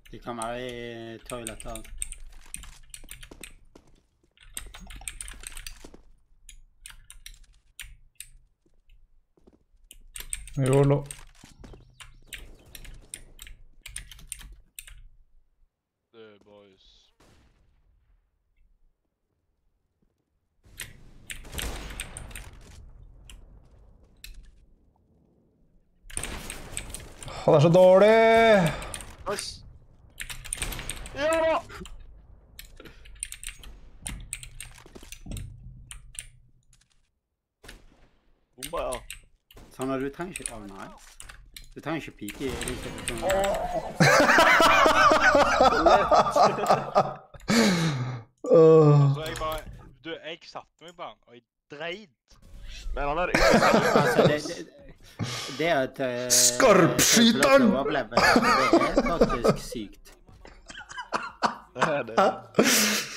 De kan være i toiletter. YOLO. The boys. Han er så dårlig! Nice! Ja da! Bomba, ja. Sånn at du trenger ikke... nice. Du trenger ikke pike i din situasjon. Altså, jeg bare... jeg satte meg bare, og jeg dreid. Men han er Altså, det at... Skarpskyteren! Det er faktisk sykt. det er det.